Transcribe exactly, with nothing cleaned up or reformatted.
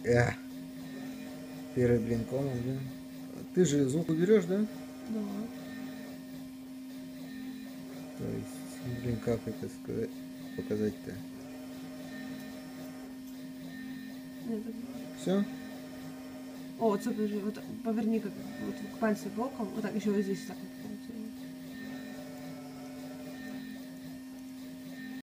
Эх, перед блинком, да? Ты же звук уберешь, да? Да. То есть, блин, как это сказать, показать-то? Нет, так- Все? О, вот, подожди, вот поверни как вот пальцы боком, вот так еще вот здесь так вот.